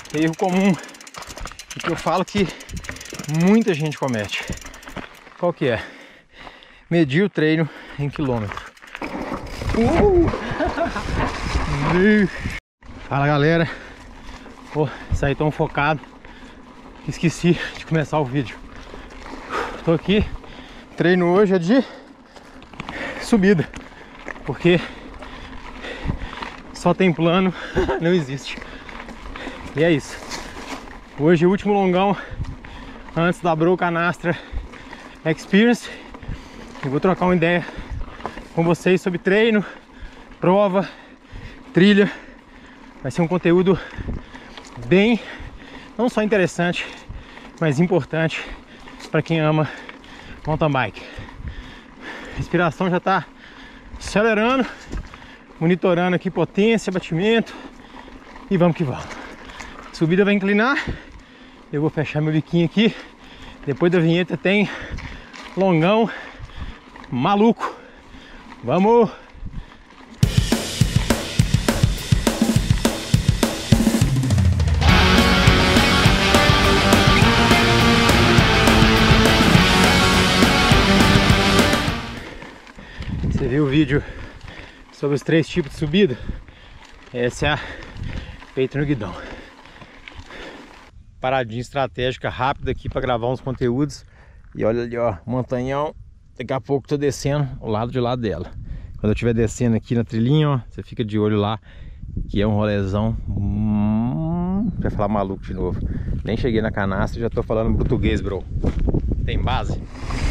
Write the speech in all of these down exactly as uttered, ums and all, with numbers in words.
erro comum e que eu falo que muita gente comete. Qual que é? Medir o treino em quilômetro. Uh! Fala, galera. Pô, saí tão focado que esqueci de começar o vídeo. Tô aqui, treino hoje é de subida, porque só tem plano, não existe. E é isso. Hoje o último longão antes da Bro Canastra Experience. Eu vou trocar uma ideia com vocês sobre treino, prova, trilha. Vai ser um conteúdo bem, não só interessante, mas importante para quem ama mountain bike. A respiração já está acelerando, monitorando aqui potência, batimento e vamos que vamos. A subida vai inclinar, eu vou fechar meu biquinho aqui. Depois da vinheta tem longão maluco. Vamos! Você viu o vídeo sobre os três tipos de subida? Essa é a peito no guidão. Paradinha estratégica rápida aqui para gravar uns conteúdos. E olha ali, ó, montanhão. Daqui a pouco tô descendo o lado de lá dela. Quando eu estiver descendo aqui na trilhinha, ó, você fica de olho lá, que é um rolezão. Hum, vai falar maluco de novo. Nem cheguei na canastra e já tô falando português, bro. Tem base?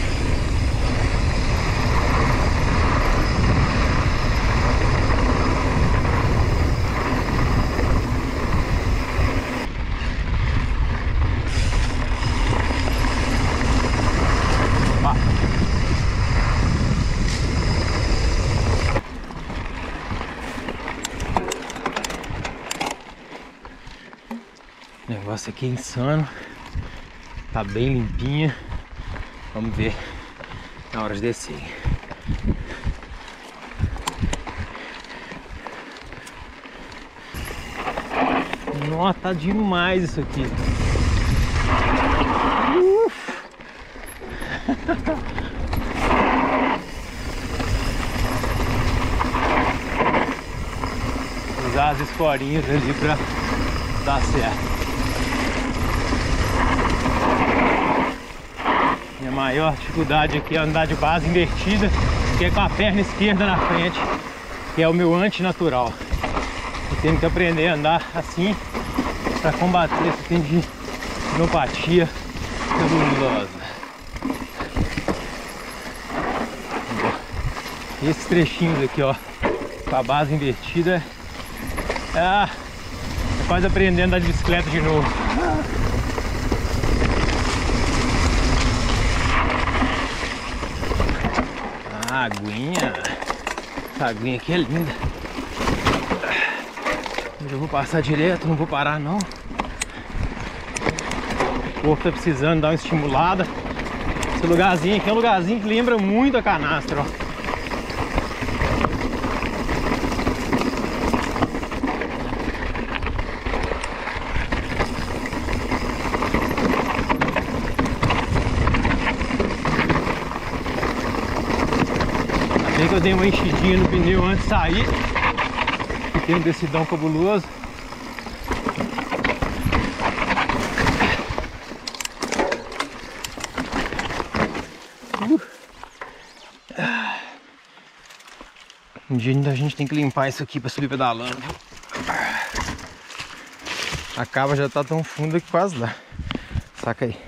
O negócio aqui é insano. Tá bem limpinha. Vamos ver na hora de descer. Nossa, tá demais isso aqui. Uf. Usar as escorinhas ali pra dar certo. Minha maior dificuldade aqui é andar de base invertida, que é com a perna esquerda na frente, que é o meu antinatural. Eu tenho que aprender a andar assim para combater esse tipo de miopatia cabulosa. E esses trechinhos aqui, ó, com a base invertida, ah, é quase aprendendo a andar de bicicleta de novo. A aguinha, essa aguinha aqui é linda. Eu vou passar direto, não vou parar não. O corpo tá precisando dar uma estimulada. Esse lugarzinho aqui é um lugarzinho que lembra muito a canastra, ó. Bem que eu dei uma enchidinha no pneu antes de sair, que tem um decidão cabuloso. Uh. Um dia ainda a gente tem que limpar isso aqui para subir pedalando. A cava já tá tão funda que quase dá. Saca aí.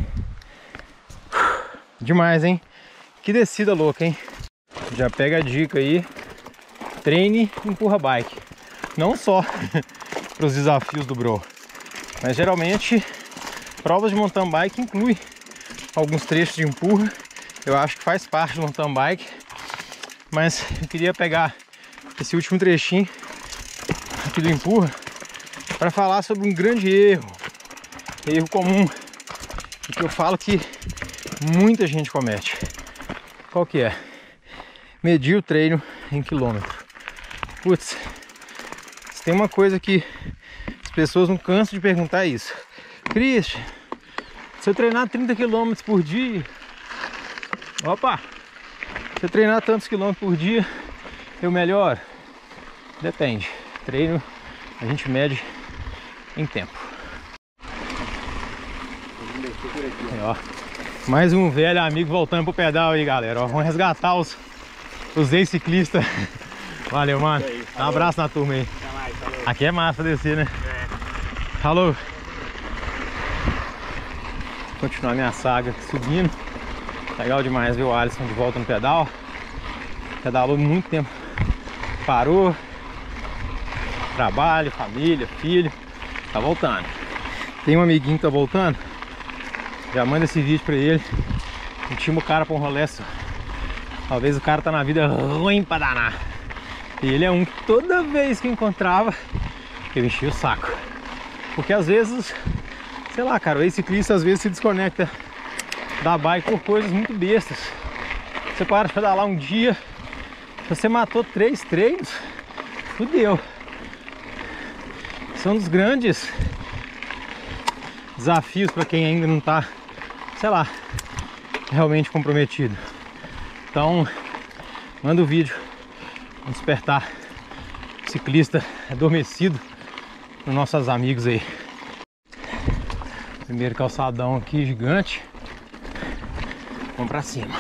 Demais, hein? Que descida louca, hein? Já pega a dica aí, treine e empurra bike. Não só para os desafios do Bro, mas geralmente provas de mountain bike inclui alguns trechos de empurra. Eu acho que faz parte do mountain bike, mas eu queria pegar esse último trechinho aqui do empurra para falar sobre um grande erro, erro comum, e que eu falo que muita gente comete. Qual que é? Medir o treino em quilômetro. Putz, se tem uma coisa que as pessoas não cansam de perguntar isso. Christian, se eu treinar trinta quilômetros por dia, opa, se eu treinar tantos quilômetros por dia, eu melhoro? Depende. Treino a gente mede em tempo. Aí, ó. Mais um velho amigo voltando pro pedal aí, galera. Ó, vamos resgatar os, os ex-ciclistas. Valeu, mano. Um abraço na turma aí. Aqui é massa descer, né? É. Falou. Continuar minha saga aqui subindo. Legal demais ver o Alisson de volta no pedal. Pedalou muito tempo. Parou. Trabalho, família, filho. Tá voltando. Tem um amiguinho que tá voltando. Já manda esse vídeo pra ele. Intima o cara pra um rolê só. Talvez o cara tá na vida ruim pra danar. E ele é um que toda vez que encontrava, eu enchia o saco. Porque às vezes, sei lá, cara, o ex-ciclista às vezes se desconecta da bike por coisas muito bestas. Você para de pedalar um dia, você matou três treinos, fudeu. São dos grandes desafios para quem ainda não tá, sei lá, realmente comprometido. Então, manda o vídeo. Vamos despertar o ciclista adormecido nos nossos amigos aí. Primeiro calçadão aqui gigante. Vamos pra cima.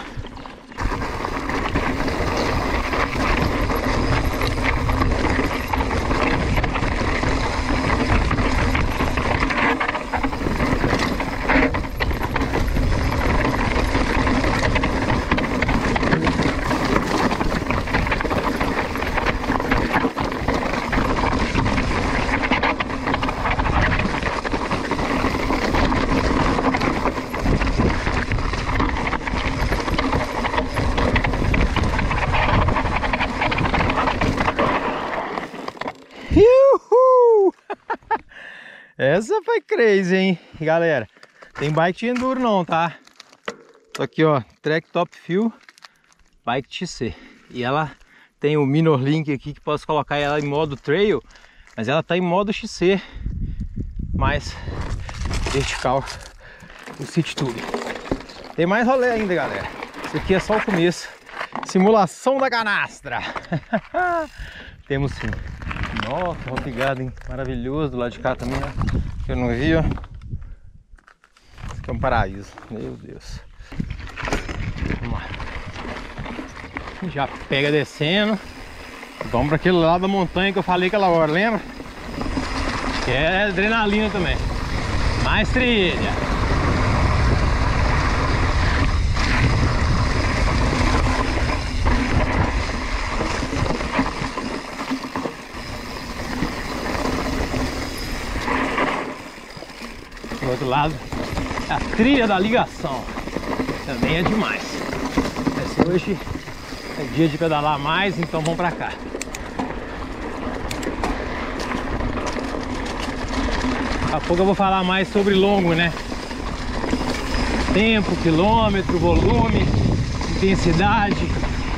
Uhul! Essa foi crazy, hein, galera? Tem bike de enduro não, tá? Tô aqui, ó, Trek Top Fuel Bike X C. E ela tem o Minor Link aqui que posso colocar ela em modo trail, mas ela tá em modo X C mais vertical, o City Tube. Tem mais rolê ainda, galera. Isso aqui é só o começo. Simulação da canastra. Temos sim. Nossa, Rock Garden maravilhoso do lado de cá também, ó. Que eu não vi, ó. Isso aqui é um paraíso, meu Deus. Vamos lá. Já pega descendo. Vamos para aquele lado da montanha que eu falei aquela hora, lembra? Que é adrenalina também. Mais trilha. Do outro lado, a trilha da ligação também é demais. Esse hoje é dia de pedalar mais, então vamos pra cá. Daqui a pouco eu vou falar mais sobre longo, né? Tempo, quilômetro, volume, intensidade.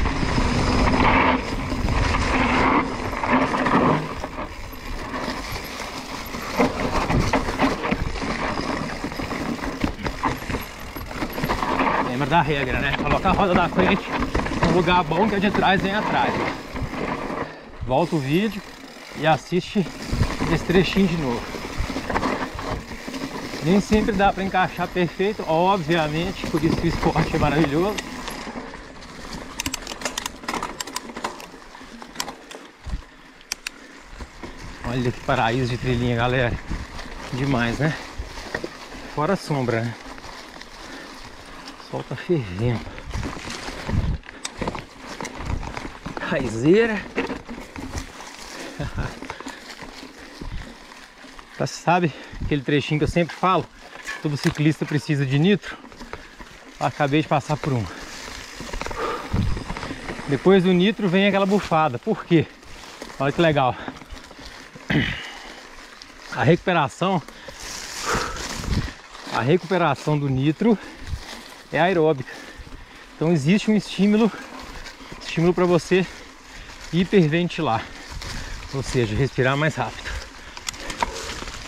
Lembra da regra, né? Colocar a roda da frente no lugar bom que a de trás vem atrás. Volta o vídeo e assiste esse trechinho de novo. Nem sempre dá para encaixar perfeito, obviamente, por isso que o esporte é maravilhoso. Olha que paraíso de trilhinha, galera. Demais, né? Fora a sombra, né? O sol tá fervendo. Raizeira. Tá, sabe aquele trechinho que eu sempre falo? Todo ciclista precisa de nitro. Acabei de passar por um. Depois do nitro vem aquela bufada. Por quê? Olha que legal. A recuperação A recuperação do nitro é aeróbica. Então existe um estímulo Estímulo para você hiperventilar, ou seja, respirar mais rápido.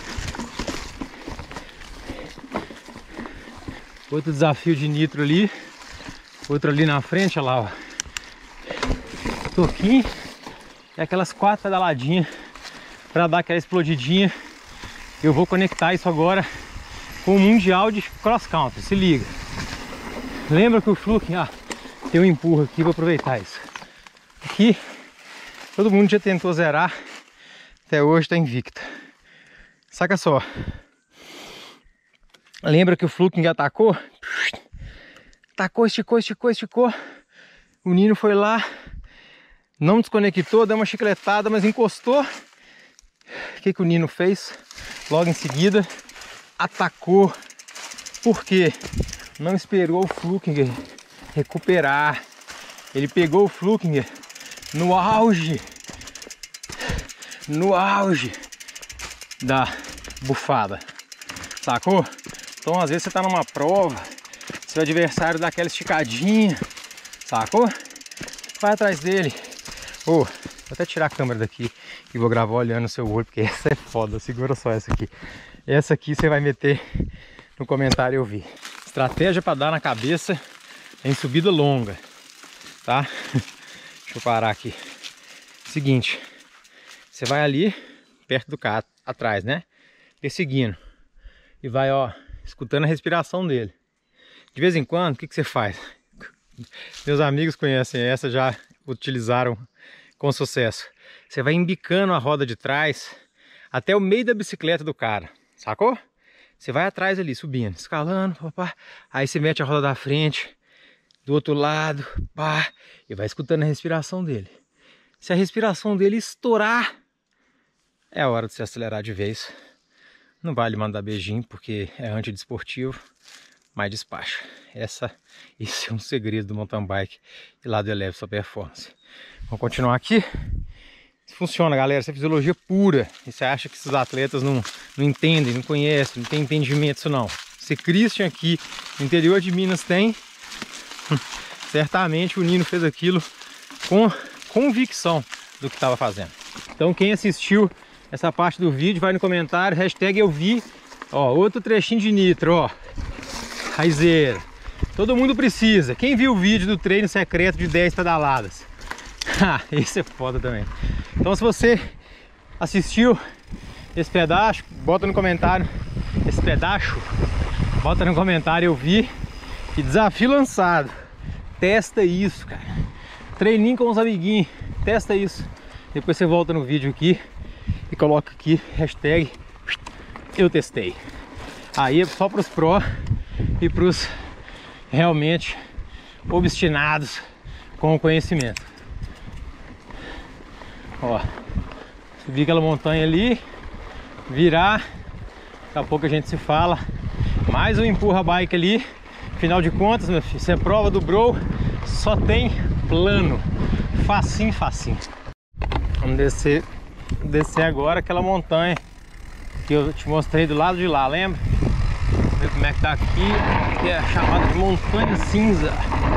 Outro desafio de nitro ali. Outro ali na frente, olha lá, ó. Toquinho. E aquelas quatro pedaladinhas para dar aquela explodidinha. Eu vou conectar isso agora com o Mundial de Cross Country, se liga. Lembra que o Fluke, ah, tem um empurro aqui, vou aproveitar isso. Aqui, todo mundo já tentou zerar, até hoje tá invicto. Saca só. Lembra que o Fluke atacou? Atacou, esticou, esticou, esticou. O Nino foi lá, não desconectou, deu uma chicletada, mas encostou. O que que o Nino fez? Logo em seguida, atacou. Por quê? Não esperou o Flukinger recuperar. Ele pegou o Flukinger no auge, no auge da bufada. Sacou? Então às vezes você tá numa prova, seu adversário dá aquela esticadinha, sacou? Vai atrás dele. Ô, oh, vou até tirar a câmera daqui e vou gravar olhando o seu olho, porque essa é foda. Segura só essa aqui. Essa aqui você vai meter no comentário, eu vi. Estratégia para dar na cabeça em subida longa, tá? Deixa eu parar aqui. Seguinte, você vai ali perto do carro, atrás, né? Perseguindo. E vai, ó, escutando a respiração dele. De vez em quando, o que que você faz? Meus amigos conhecem essa, já utilizaram com sucesso. Você vai embicando a roda de trás até o meio da bicicleta do cara, sacou? Você vai atrás ali, subindo, escalando, papá. Aí você mete a roda da frente, do outro lado, pá, e vai escutando a respiração dele. Se a respiração dele estourar, é a hora de você acelerar de vez. Não vale mandar beijinho, porque é antidesportivo, mas despacha. Essa, esse é um segredo do mountain bike e lá do Eleve sua performance. Vamos continuar aqui. Funciona, galera, essa é fisiologia pura. E você acha que esses atletas não, não entendem, não conhecem, não tem entendimento disso não. Se Christian aqui no interior de Minas tem, certamente o Nino fez aquilo com convicção do que estava fazendo. Então quem assistiu essa parte do vídeo, vai no comentário, hashtag eu vi. Ó, outro trechinho de nitro, ó. Raizeira. Todo mundo precisa. Quem viu o vídeo do treino secreto de dez pedaladas? Ah, esse é foda também. Então se você assistiu esse pedaço, bota no comentário. Esse pedaço, bota no comentário, eu vi. E desafio lançado. Testa isso, cara. Treininho com os amiguinhos. Testa isso. Depois você volta no vídeo aqui e coloca aqui, hashtag eu testei. Aí é só para os pró e para os realmente obstinados com o conhecimento. Ó, subir aquela montanha ali, virar, daqui a pouco a gente se fala. Mais um empurra bike ali. Afinal de contas, meu filho, se é prova do bro, só tem plano. Facinho, facinho. Vamos descer, descer agora aquela montanha que eu te mostrei do lado de lá, lembra? Vamos ver como é que tá aqui, que é chamada de Montanha Cinza.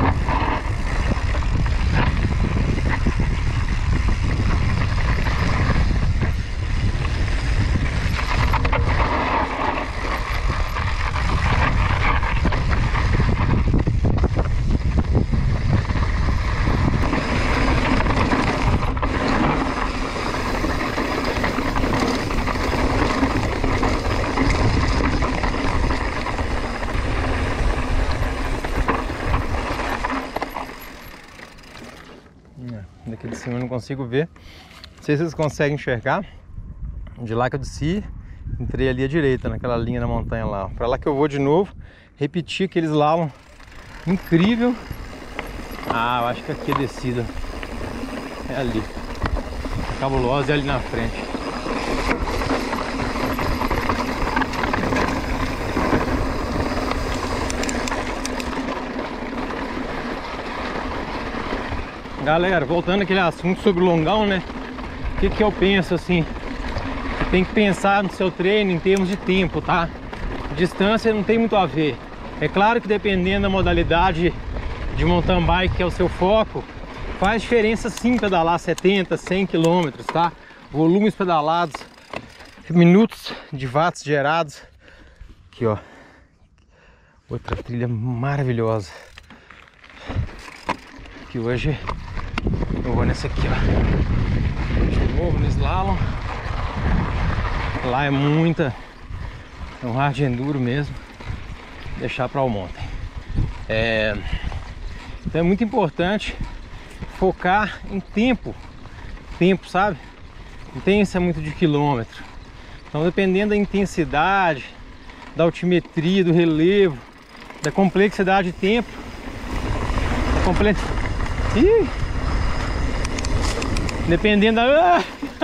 Daqui de cima eu não consigo ver. Não sei se vocês conseguem enxergar. De lá que eu desci, entrei ali à direita, naquela linha da montanha lá. Pra lá que eu vou de novo, repetir aqueles slalom incrível. Ah, eu acho que aqui a descida é ali. Cabulosa, é ali na frente. Galera, voltando àquele assunto sobre o longão, né? O que que eu penso assim? Você tem que pensar no seu treino em termos de tempo, tá? Distância não tem muito a ver. É claro que dependendo da modalidade de mountain bike que é o seu foco, faz diferença sim pedalar setenta, cem quilômetros, tá? Volumes pedalados, minutos de watts gerados. Aqui, ó. Outra trilha maravilhosa. Que hoje eu vou nessa aqui, ó. De novo no slalom. Lá é muita, é um hard enduro mesmo. Deixar para ontem. É, então é muito importante focar em tempo. Tempo, sabe? Não tem isso muito de quilômetro. Então, dependendo da intensidade, da altimetria, do relevo, da complexidade de tempo, da comple... Ih! Dependendo da...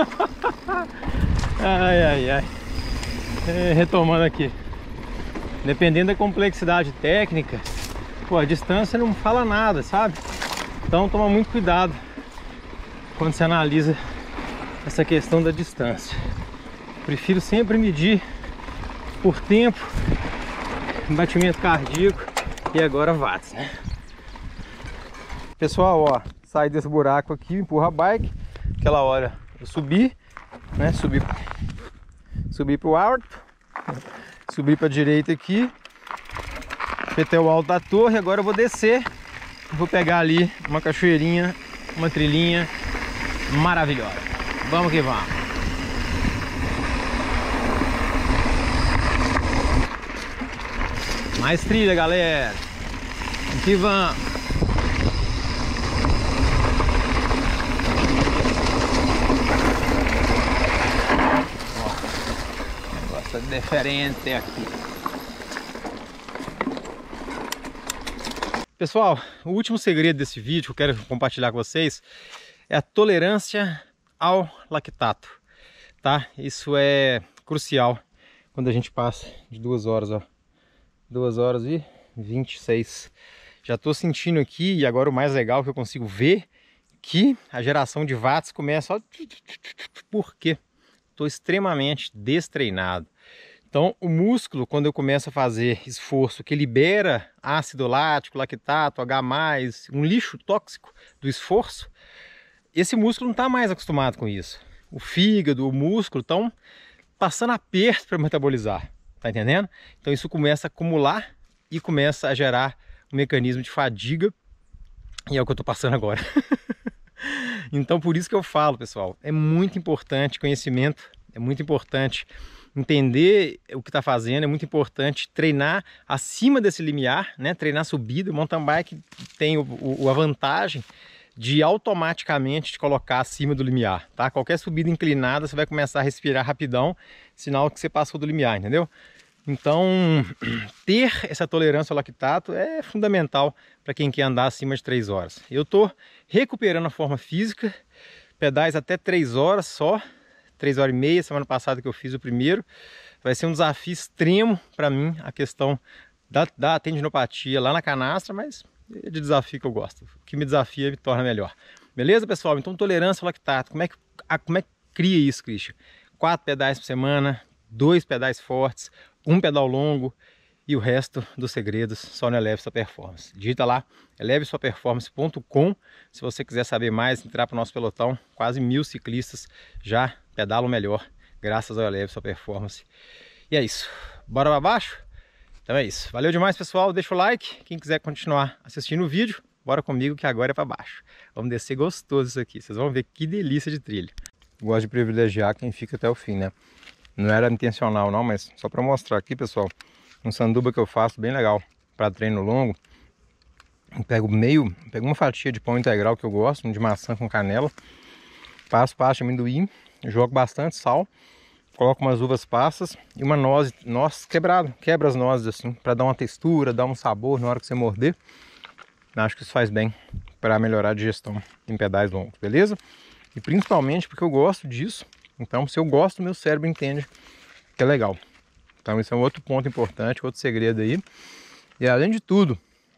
Ai, ai, ai. É, retomando aqui. Dependendo da complexidade técnica, pô, a distância não fala nada, sabe? Então, toma muito cuidado quando você analisa essa questão da distância. Prefiro sempre medir por tempo, batimento cardíaco e agora watts, né? Pessoal, ó, saí desse buraco aqui, empurra a bike. Aquela hora eu subi, né? Subi, subi pro alto, subi pra direita aqui, até o alto da torre. Agora eu vou descer, vou pegar ali uma cachoeirinha, uma trilhinha maravilhosa. Vamos que vamos. Mais trilha, galera. Aqui vamos. Ó, negócio diferente aqui. Pessoal, o último segredo desse vídeo que eu quero compartilhar com vocês é a tolerância ao lactato, tá? Isso é crucial quando a gente passa de duas horas, ó. duas horas e vinte e seis. Já tô sentindo aqui, e agora o mais legal que eu consigo ver, que a geração de watts começa, ó, porque tô extremamente destreinado. Então, o músculo, quando eu começo a fazer esforço que libera ácido lático, lactato, H mais, um lixo tóxico do esforço, esse músculo não está mais acostumado com isso. O fígado, o músculo estão passando aperto para metabolizar, tá entendendo? Então isso começa a acumular e começa a gerar um mecanismo de fadiga, e é o que eu estou passando agora. Então por isso que eu falo, pessoal, é muito importante conhecimento, é muito importante entender o que está fazendo, é muito importante treinar acima desse limiar, né? Treinar subida. O mountain bike tem o, o, a vantagem de automaticamente te colocar acima do limiar, tá? Qualquer subida inclinada você vai começar a respirar rapidão, sinal que você passou do limiar, entendeu? Então, ter essa tolerância ao lactato é fundamental para quem quer andar acima de três horas. Eu estou recuperando a forma física, pedais até três horas só, três horas e meia, semana passada que eu fiz o primeiro. Vai ser um desafio extremo para mim a questão da, da tendinopatia lá na canastra, mas é de desafio que eu gosto. O que me desafia me torna melhor. Beleza, pessoal? Então, tolerância ao lactato. Como é que, a, como é que cria isso, Christian? Quatro pedais por semana, dois pedais fortes, um pedal longo e o resto dos segredos só no Eleve Sua Performance. Digita lá, eleve sua performance ponto com, se você quiser saber mais, entrar para o nosso pelotão. Quase mil ciclistas já pedalam melhor, graças ao Eleve Sua Performance. E é isso. Bora para baixo? Então é isso. Valeu demais, pessoal. Deixa o like. Quem quiser continuar assistindo o vídeo, bora comigo que agora é para baixo. Vamos descer gostoso isso aqui. Vocês vão ver que delícia de trilha. Gosto de privilegiar quem fica até o fim, né? Não era intencional não, mas só para mostrar aqui, pessoal, um sanduba que eu faço bem legal para treino longo. Eu pego meio, pego uma fatia de pão integral que eu gosto, de maçã com canela, passo pasta de amendoim, jogo bastante sal, coloco umas uvas passas e uma noz, noz quebrada, quebra as nozes assim, para dar uma textura, dar um sabor na hora que você morder. Acho que isso faz bem para melhorar a digestão em pedais longos, beleza? E principalmente porque eu gosto disso. Então, se eu gosto, meu cérebro entende que é legal. Então, esse é um outro ponto importante, outro segredo aí. E além de tudo,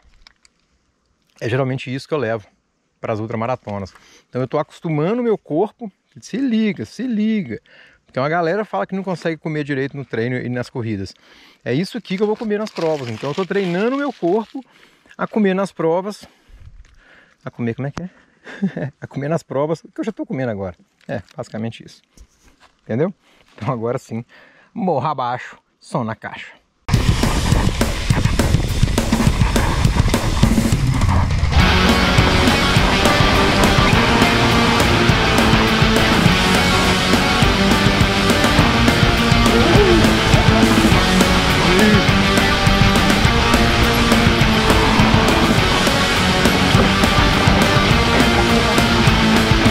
é geralmente isso que eu levo para as ultramaratonas. Então, eu estou acostumando o meu corpo. Se liga, se liga. Então, a galera fala que não consegue comer direito no treino e nas corridas. É isso aqui que eu vou comer nas provas. Então, eu estou treinando o meu corpo a comer nas provas. A comer, como é que é? A comer nas provas, que eu já estou comendo agora. É, basicamente isso. Entendeu? Então agora sim, morra abaixo, som na caixa.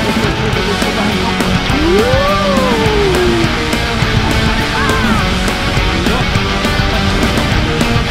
perspectiva desse barranco.